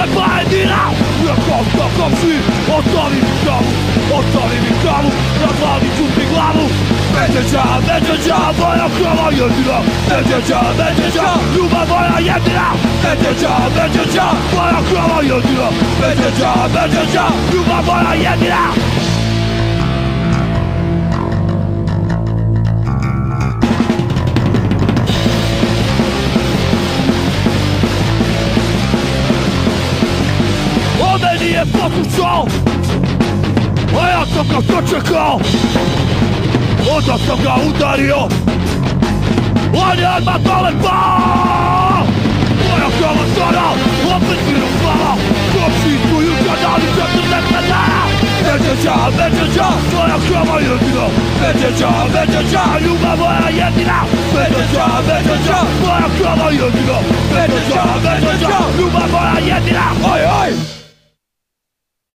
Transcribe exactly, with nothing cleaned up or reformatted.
jedina. Uvijek kao što kao svi, ostavi mi kamu, ostavi mi kamu, razvali ću ti glavu. Medvjeđa, medvjeđa, moja krava jedina. Medvjeđa, medvjeđa, ljubav moja jedina. Medvjeđa, medvjeđa, moja krava jedina. Medvjeđa, medvjeđa, ljubav moja jedina. Ode nije poslušao, a ja sam ga sačekao. Onda sam ga udario, on je odmah dole pao. Moja krava sada, opet mi razvala. Kopši su jučer dali četrdeset dana. Medvjeđa, medvjeđa, moja krava jedina. Medvjeđa, medvjeđa, ljubav moja jedina.